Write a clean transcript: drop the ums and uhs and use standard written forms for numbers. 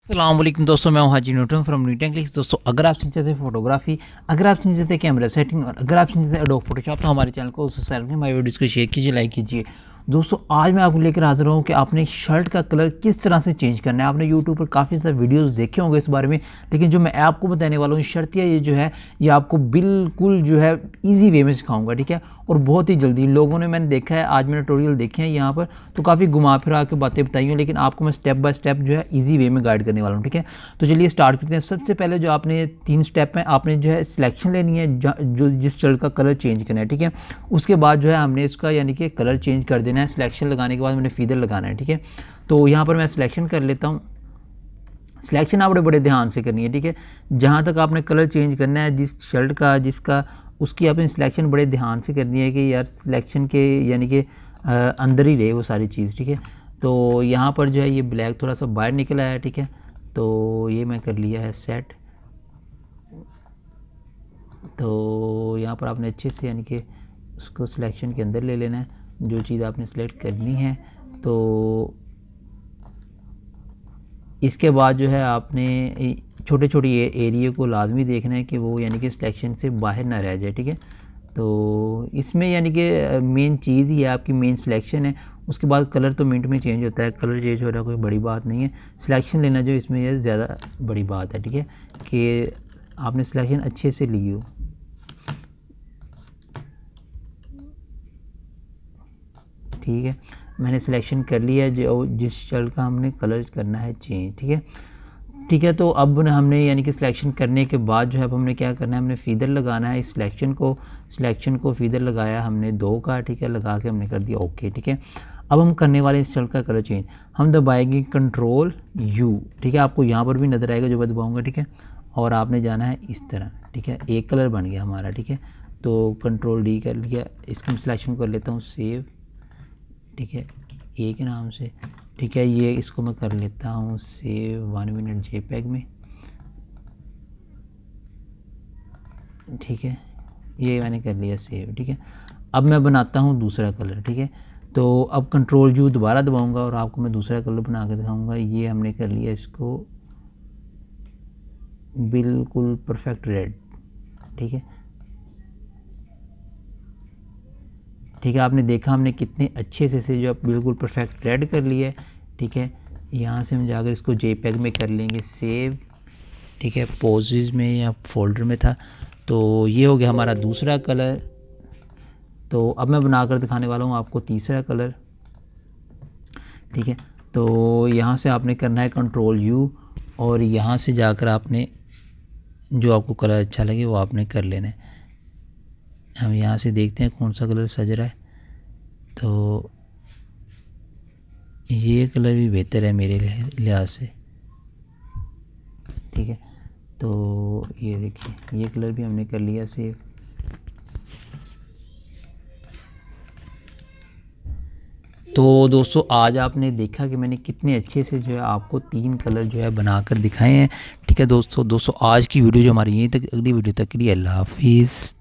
अस्सलाम वालेकुम दोस्तों, मैं हूं Haji Newton from Newton Clicks. दोस्तों, अगर आप सीखते थे फोटोग्राफी, अगर आप सीखते थे कैमरा सेटिंग और अगर आप सीखते थे एडोब फोटोशॉप, तो हमारे चैनल को सब्सक्राइब करें, हमारी वीडियोस को शेयर कीजिए, लाइक कीजिए। दोस्तों, आज मैं आपको लेकर हाजिर हूँ कि आपने शर्ट का कलर किस तरह से चेंज करना है। आपने यूट्यूब पर काफ़ी सारे वीडियोस देखे होंगे इस बारे में, लेकिन जो मैं आपको बताने वाला हूँ शर्तिया ये जो है, ये आपको बिल्कुल जो है ईजी वे में सिखाऊंगा, ठीक है। और बहुत ही जल्दी लोगों ने मैंने देखा है, आज मैंने ट्यूटोरियल देखे हैं यहाँ पर, तो काफ़ी घुमा फिरा के बातें बताई हैं, लेकिन आपको मैं स्टेप बाय स्टेप जो है ईजी वे में गाइड करने वाला हूँ, ठीक है। तो चलिए स्टार्ट करते हैं। सबसे पहले जो आपने 3 स्टेप में आपने जो है सिलेक्शन लेनी है, जो जिस शर्ट का कलर चेंज करना है, ठीक है। उसके बाद जो है हमने इसका यानी कि कलर चेंज कर देना है। सिलेक्शन लगाने के बाद मैंने फीदर लगाना है, ठीक है। तो यहाँ पर मैं सिलेक्शन कर लेता हूँ। सिलेक्शन आपने बड़े ध्यान से करनी है, ठीक है। जहाँ तक आपने कलर चेंज करना है जिस शर्ट का जिसका, उसकी आपने सिलेक्शन बड़े ध्यान से करनी है कि यार सिलेक्शन के यानी कि अंदर ही रहे वो सारी चीज़, ठीक है। तो यहाँ पर जो है ये ब्लैक थोड़ा सा बाहर निकल आया, ठीक है। तो ये मैं कर लिया है सेट। तो यहाँ पर आपने अच्छे से यानी कि उसको सिलेक्शन के अंदर ले लेना है जो चीज़ आपने सेलेक्ट करनी है। तो इसके बाद जो है आपने छोटे छोटे एरिया को लाजमी देखना है कि वो यानी कि सिलेक्शन से बाहर ना रह जाए, ठीक है। तो इसमें यानी कि मेन चीज़ ही है आपकी मेन सिलेक्शन है। उसके बाद कलर तो मिनट में चेंज होता है, कलर चेंज हो रहा है कोई बड़ी बात नहीं है। सिलेक्शन लेना जो इसमें ये ज़्यादा बड़ी बात है, ठीक है, कि आपने सिलेक्शन अच्छे से ली हो। ठीक है, मैंने सिलेक्शन कर लिया है जो जिस शर्ट का हमने कलर करना है चेंज, ठीक है। ठीक है, तो अब हमने यानी कि सिलेक्शन करने के बाद जो है अब हमने क्या करना है, हमने फीदर लगाना है इस सिलेक्शन को फीदर लगाया हमने 2 का, ठीक है। लगा के हमने कर दिया ओके, ठीक है। अब हम करने वाले इस शर्ट का कलर चेंज, हम दबाएंगे कंट्रोल यू, ठीक है। आपको यहाँ पर भी नज़र आएगा जो मैं दबाऊँगा, ठीक है। और आपने जाना है इस तरह, ठीक है। एक कलर बन गया हमारा, ठीक है। तो कंट्रोल डी कर लिया, इसको सिलेक्शन कर लेता हूँ सेव, ठीक है, ए के नाम से, ठीक है। ये इसको मैं कर लेता हूँ सेव 1 मिनट JPEG में, ठीक है। ये मैंने कर लिया सेव, ठीक है। अब मैं बनाता हूँ दूसरा कलर, ठीक है। तो अब कंट्रोल यू दोबारा दबाऊंगा और आपको मैं दूसरा कलर बना के दिखाऊंगा। ये हमने कर लिया इसको बिल्कुल परफेक्ट रेड, ठीक है। ठीक है, आपने देखा हमने कितने अच्छे से जो बिल्कुल परफेक्ट रेड कर लिया है, ठीक है। यहाँ से हम जाकर इसको JPEG में कर लेंगे सेव, ठीक है। पोजेस में या फोल्डर में था। तो ये हो गया हमारा दूसरा कलर। तो अब मैं बनाकर दिखाने वाला हूँ आपको तीसरा कलर, ठीक है। तो यहाँ से आपने करना है कंट्रोल यू और यहाँ से जाकर आपने जो आपको कलर अच्छा लगे वो आपने कर लेना है। हम यहाँ से देखते हैं कौन सा कलर सज रहा है। तो ये कलर भी बेहतर है मेरे लिहाज से, ठीक है। तो ये देखिए ये कलर भी हमने कर लिया सेव। तो दोस्तों, आज आपने देखा कि मैंने कितने अच्छे से जो है आपको 3 कलर जो है बनाकर दिखाए हैं, ठीक है। दोस्तों आज की वीडियो जो हमारी यहीं तक, अगली वीडियो तक के लिए अल्लाह हाफिज़।